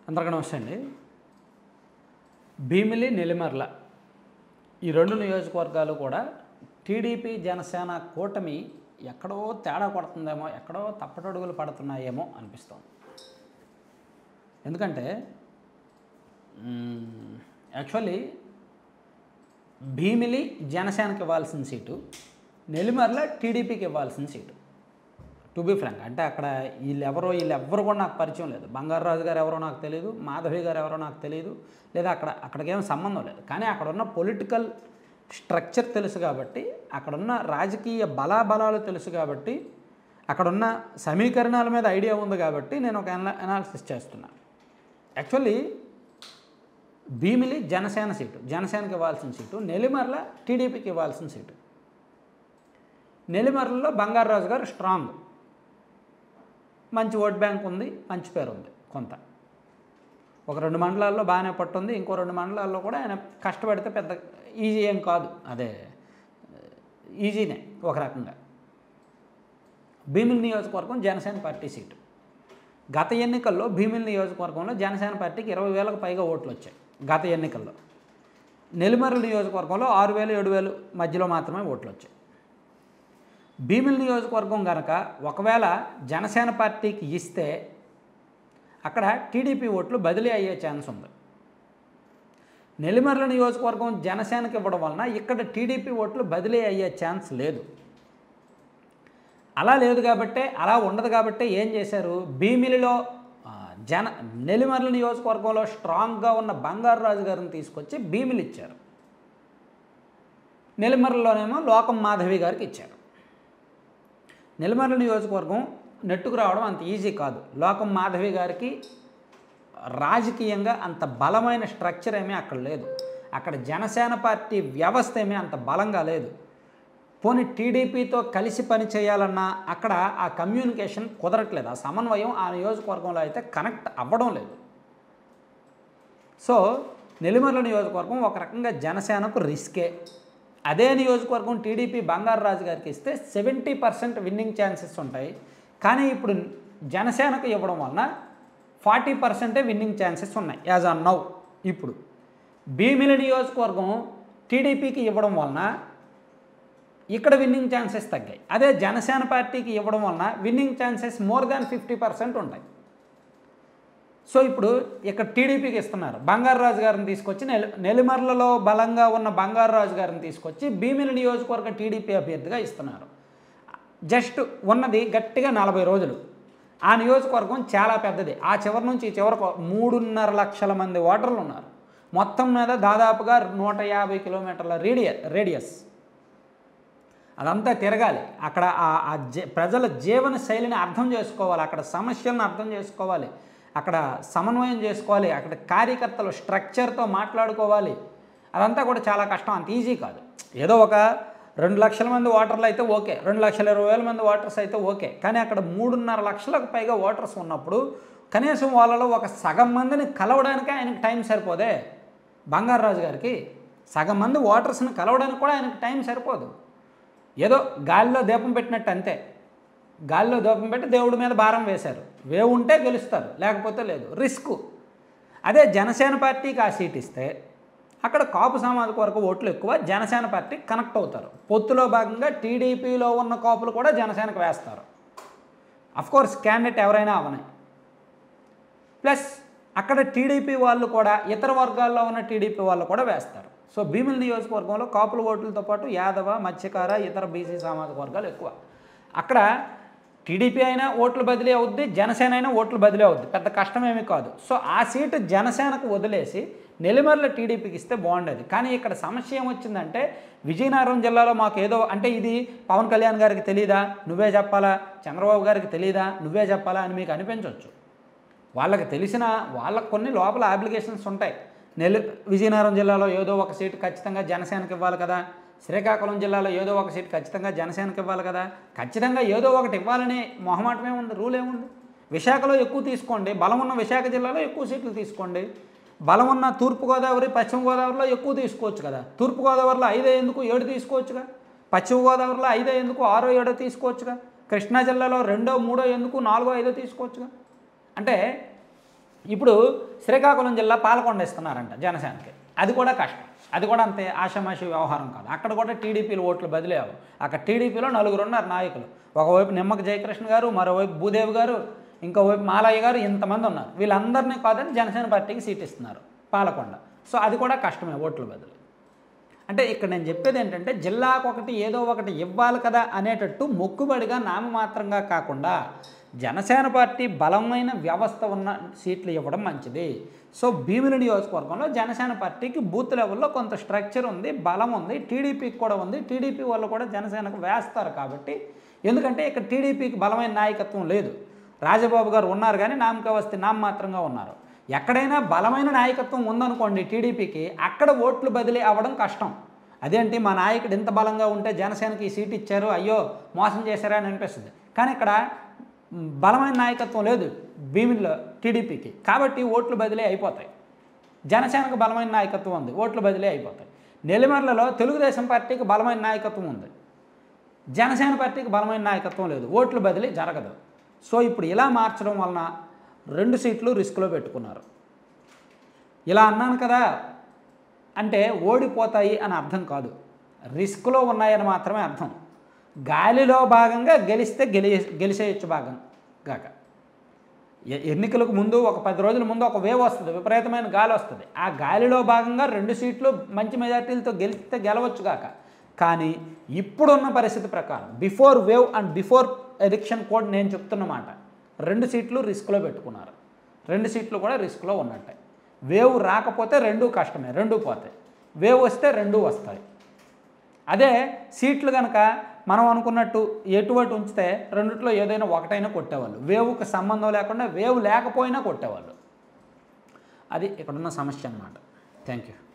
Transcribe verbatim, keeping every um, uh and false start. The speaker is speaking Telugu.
అందరికీ నమస్తే అండి. భీమిలి, నెల్లిమర్ల ఈ రెండు నియోజకవర్గాలు కూడా టీడీపీ జనసేన కూటమి ఎక్కడో తేడా కొడుతుందేమో, ఎక్కడో తప్పటడుగులు పడుతున్నాయేమో అనిపిస్తోంది. ఎందుకంటే యాక్చువల్లీ భీమిలి జనసేనకి ఇవ్వాల్సిన సీటు, నెల్లిమర్ల టీడీపీకి ఇవ్వాల్సిన సీటు. టు బీ ఫ్రాంక్, అంటే అక్కడ వీళ్ళెవరో వీళ్ళెవ్వరు కూడా నాకు పరిచయం లేదు. బంగారాజు గారు ఎవరో నాకు తెలియదు, మాధవి గారు ఎవరో నాకు తెలియదు, లేదా అక్కడ అక్కడికేం సంబంధం లేదు. కానీ అక్కడ ఉన్న పొలిటికల్ స్ట్రక్చర్ తెలుసు కాబట్టి, అక్కడున్న రాజకీయ బలాబలాలు తెలుసు కాబట్టి, అక్కడున్న సమీకరణాల మీద ఐడియా ఉంది కాబట్టి నేను ఒక అనా అనాలిసిస్ చేస్తున్నాను. యాక్చువల్లీ భీమిలి జనసేన సీటు, జనసేనకి ఇవ్వాల్సిన సీటు, నెల్లిమర్ల టీడీపీకి ఇవ్వాల్సిన సీటు. నెల్లిమర్లలో బంగారాజు గారు స్ట్రాంగ్, మంచి ఓట్ బ్యాంక్ ఉంది, మంచి పేరు ఉంది. కొంత ఒక రెండు మండలాల్లో బాగానే పట్టుంది, ఇంకో రెండు మండలాల్లో కూడా ఆయన కష్టపడితే పెద్ద ఈజీ ఏం కాదు, అదే ఈజీనే ఒక రకంగా. భీమిలి నియోజకవర్గం జనసేన పార్టీ సీటు. గత ఎన్నికల్లో భీమిలి నియోజకవర్గంలో జనసేన పార్టీకి ఇరవై వేలకు పైగా ఓట్లు వచ్చాయి గత ఎన్నికల్లో. నెల్లిమర్ల నియోజకవర్గంలో ఆరు వేలు ఏడు వేలు మధ్యలో మాత్రమే ఓట్లు వచ్చాయి. భీమిలి నియోజకవర్గం కనుక ఒకవేళ జనసేన పార్టీకి ఇస్తే అక్కడ టీడీపీ ఓట్లు బదిలీ అయ్యే ఛాన్స్ ఉంది. నెల్లిమర్ల నియోజకవర్గం జనసేనకి ఇవ్వడం వలన ఇక్కడ టీడీపీ ఓట్లు బదిలీ అయ్యే ఛాన్స్ లేదు. అలా లేదు కాబట్టే, అలా ఉండదు కాబట్టే ఏం చేశారు, భీమిలిలో జన నెల్లిమర్ల నియోజకవర్గంలో స్ట్రాంగ్గా ఉన్న బంగారాజు గారిని తీసుకొచ్చి భీమిలి ఇచ్చారు. నెల్లిమర్లలోనేమో లోకం మాధవి గారికి ఇచ్చారు. నెల్లిమర్ల నియోజకవర్గం నెట్టుకు రావడం అంత ఈజీ కాదు. లోకం మాధవి గారికి రాజకీయంగా అంత బలమైన స్ట్రక్చర్ ఏమీ అక్కడ లేదు. అక్కడ జనసేన పార్టీ వ్యవస్థ ఏమీ అంత బలంగా లేదు. పోనీ టీడీపీతో కలిసి పని చేయాలన్నా అక్కడ ఆ కమ్యూనికేషన్ కుదరట్లేదు, ఆ సమన్వయం ఆ నియోజకవర్గంలో అయితే కనెక్ట్ అవ్వడం లేదు. సో నెల్లిమర్ల నియోజకవర్గం ఒక రకంగా జనసేనకు రిస్కే. అదే నియోజకవర్గం టీడీపీ బంగారాజు గారికి ఇస్తే సెవెంటీ పర్సెంట్ విన్నింగ్ ఛాన్సెస్ ఉంటాయి. కానీ ఇప్పుడు జనసేనకు ఇవ్వడం వలన ఫార్టీ పర్సెంటే విన్నింగ్ ఛాన్సెస్ ఉన్నాయి యాజ్ ఆన్ నౌ. ఇప్పుడు భీమిలి నియోజకవర్గం టీడీపీకి ఇవ్వడం వలన ఇక్కడ విన్నింగ్ ఛాన్సెస్ తగ్గాయి. అదే జనసేన పార్టీకి ఇవ్వడం వలన winning chances more than fifty percent ఉంటాయి. సో ఇప్పుడు ఇక్కడ టీడీపీకి ఇస్తున్నారు, బంగారాజు గారిని తీసుకొచ్చి నెల్ నెల్లిమర్లలో బలంగా ఉన్న బంగారాజు గారిని తీసుకొచ్చి భీమిలి నియోజకవర్గ టీడీపీ అభ్యర్థిగా ఇస్తున్నారు. జస్ట్ ఉన్నది గట్టిగా నలభై రోజులు. ఆ నియోజకవర్గం చాలా పెద్దది. ఆ చివరి నుంచి ఈ చివరకు మూడున్నర లక్షల మంది ఓటర్లు ఉన్నారు. మొత్తం మీద దాదాపుగా నూట యాభై కిలోమీటర్ల రేడియ రేడియస్ అదంతా తిరగాలి. అక్కడ ఆ ప్రజల జీవన శైలిని అర్థం చేసుకోవాలి, అక్కడ సమస్యలను అర్థం చేసుకోవాలి, అక్కడ సమన్వయం చేసుకోవాలి, అక్కడ కార్యకర్తలు స్ట్రక్చర్తో మాట్లాడుకోవాలి. అదంతా కూడా చాలా కష్టం, అంత ఈజీ కాదు. ఏదో ఒక రెండు లక్షల మంది ఓటర్లు అయితే ఓకే, రెండు లక్షల ఇరవై వేల మంది ఓటర్స్ అయితే ఓకే. కానీ అక్కడ మూడున్నర లక్షలకు పైగా ఓటర్స్ ఉన్నప్పుడు కనీసం వాళ్ళలో ఒక సగం మందిని కలవడానికి ఆయనకు టైం సరిపోదే. బంగారాజు గారికి సగం మంది ఓటర్స్ని కలవడానికి కూడా ఆయనకు టైం సరిపోదు. ఏదో గాలిలో దీపం పెట్టినట్టు అంతే. గాలిలో దీపం పెట్టి దేవుడి మీద భారం వేశారు. వేవు ఉంటే గెలుస్తారు, లేకపోతే లేదు, రిస్క్. అదే జనసేన పార్టీకి ఆ సీట్ ఇస్తే అక్కడ కాపు సామాజిక వర్గ ఓట్లు ఎక్కువ, జనసేన పార్టీ కనెక్ట్ అవుతారు. పొత్తులో భాగంగా టీడీపీలో ఉన్న కాపులు కూడా జనసేనకు వేస్తారు. అఫ్కోర్స్ క్యాండిడేట్ ఎవరైనా అవనే. ప్లస్ అక్కడ టీడీపీ వాళ్ళు కూడా ఇతర వర్గాల్లో ఉన్న టీడీపీ వాళ్ళు కూడా వేస్తారు. సో భీమిలి నియోజకవర్గంలో కాపుల ఓట్లతో పాటు యాదవ, మత్స్యకార, ఇతర బీసీ సామాజిక వర్గాలు ఎక్కువ. అక్కడ టీడీపీ అయినా ఓట్లు బదిలీ అవుద్ది, జనసేన అయినా ఓట్లు బదిలీ అవుద్ది, పెద్ద కష్టమేమీ కాదు. సో ఆ సీటు జనసేనకు వదిలేసి నెల్లిమర్ల టీడీపీకి ఇస్తే బాగుండేది. కానీ ఇక్కడ సమస్య ఏమొచ్చిందంటే, విజయనగరం జిల్లాలో మాకు ఏదో అంటే ఇది పవన్ కళ్యాణ్ గారికి తెలియదా, నువ్వే చెప్పాలా, చంద్రబాబు గారికి తెలియదా, నువ్వే చెప్పాలా అని మీకు అనిపించవచ్చు. వాళ్ళకి తెలిసిన వాళ్ళకు కొన్ని లోపల అప్లికేషన్స్ ఉంటాయి. నెల్లి విజయనగరం జిల్లాలో ఏదో ఒక సీటు ఖచ్చితంగా జనసేనకి ఇవ్వాలి కదా, శ్రీకాకుళం జిల్లాలో ఏదో ఒక సీటు ఖచ్చితంగా జనసేనకి ఇవ్వాలి కదా, ఖచ్చితంగా ఏదో ఒకటి ఇవ్వాలని మొహమాటమే ఉంది, రూల్ ఏముంది. విశాఖలో ఎక్కువ తీసుకోండి, బలం ఉన్న విశాఖ జిల్లాలో ఎక్కువ సీట్లు తీసుకోండి. బలం ఉన్న తూర్పుగోదావరి, పశ్చిమ గోదావరిలో ఎక్కువ తీసుకోవచ్చు కదా. తూర్పుగోదావరిలో ఐదో ఎందుకు ఏడు తీసుకోవచ్చుగా, పశ్చిమ గోదావరిలో ఐదో ఎందుకు ఆరో ఏడో తీసుకోవచ్చుగా, కృష్ణా జిల్లాలో రెండో మూడో ఎందుకు నాలుగో ఐదో తీసుకోవచ్చుగా. అంటే ఇప్పుడు శ్రీకాకుళం జిల్లా పాలకొండ ఇస్తున్నారంట జనసేనకి, అది కూడా కష్టం, అది కూడా అంతే ఆషామాషి వ్యవహారం కాదు. అక్కడ కూడా టీడీపీలో ఓట్లు బదిలీ అవ్వవు. అక్కడ టీడీపీలో నలుగురు ఉన్నారు నాయకులు, ఒకవైపు నిమ్మక జయకృష్ణ గారు, మరోవైపు భూదేవి గారు, ఇంకోవైపు మాలయ్య గారు, ఇంతమంది ఉన్నారు. వీళ్ళందరినీ కాదని జనసేన పార్టీకి సీట్ ఇస్తున్నారు పాలకొండ. సో అది కూడా కష్టమే ఓట్లు బదిలీ. అంటే ఇక్కడ నేను చెప్పేది ఏంటంటే జిల్లాకు ఒకటి ఏదో ఒకటి ఇవ్వాలి కదా అనేటట్టు మొక్కుబడిగా నామమాత్రంగా కాకుండా జనసేన పార్టీ బలమైన వ్యవస్థ ఉన్న సీట్లు ఇవ్వడం మంచిది. సో భీమిలి నియోజకవర్గంలో జనసేన పార్టీకి బూత్ లెవెల్లో కొంత స్ట్రక్చర్ ఉంది, బలం ఉంది, టీడీపీకి కూడా ఉంది. టీడీపీ వాళ్ళు కూడా జనసేనకు వేస్తారు కాబట్టి, ఎందుకంటే ఇక్కడ టీడీపీకి బలమైన నాయకత్వం లేదు. రాజబాబు గారు ఉన్నారు కానీ నామకే వస్తే నామమాత్రంగా ఉన్నారు. ఎక్కడైనా బలమైన నాయకత్వం ఉందనుకోండి టీడీపీకి, అక్కడ ఓట్లు బదిలీ అవ్వడం కష్టం. అదేంటి మా నాయకుడు ఇంత బలంగా ఉంటే జనసేనకి ఈ సీట్ ఇచ్చారు, అయ్యో మోసం చేశారా అని అనిపిస్తుంది. కానీ ఇక్కడ బలమైన నాయకత్వం లేదు భీమిలిలో టీడీపీకి, కాబట్టి ఓట్లు బదిలీ అయిపోతాయి. జనసేనకు బలమైన నాయకత్వం ఉంది, ఓట్లు బదిలీ అయిపోతాయి. నెల్లిమర్లలో తెలుగుదేశం పార్టీకి బలమైన నాయకత్వం ఉంది, జనసేన పార్టీకి బలమైన నాయకత్వం లేదు, ఓట్లు బదిలీ జరగదు. సో ఇప్పుడు ఇలా మార్చడం వలన రెండు సీట్లు రిస్క్లో పెట్టుకున్నారు. ఇలా అన్నాను కదా అంటే ఓడిపోతాయి అని అర్థం కాదు, రిస్క్లో ఉన్నాయని మాత్రమే అర్థం. గాలిలో భాగంగా గెలిస్తే గెలి గెలిచేయచ్చు భాగం గాక. ఎన్నికలకు ముందు ఒక పది రోజుల ముందు ఒక వేవ్ వస్తుంది, విపరీతమైన గాలి వస్తుంది. ఆ గాలిలో భాగంగా రెండు సీట్లు మంచి మెజార్టీలతో గెలిస్తే గెలవచ్చు గాక. కానీ ఇప్పుడున్న పరిస్థితి ప్రకారం before wave and before election code నేను చెప్తున్నమాట, రెండు సీట్లు రిస్క్లో పెట్టుకున్నారు. రెండు సీట్లు కూడా రిస్క్లో ఉన్నట్టే. వేవ్ రాకపోతే రెండూ కష్టమే, రెండూ పోతాయి. వేవ్ వస్తే రెండూ వస్తాయి. అదే సీట్లు కనుక మనం అనుకున్నట్టు ఎటువంటి ఉంచితే రెండిట్లో ఏదైనా ఒకటైనా కొట్టేవాళ్ళు, వేవ్కి సంబంధం లేకుండా వేవ్ లేకపోయినా కొట్టేవాళ్ళు. అది ఇక్కడున్న సమస్య అన్నమాట. Thank you.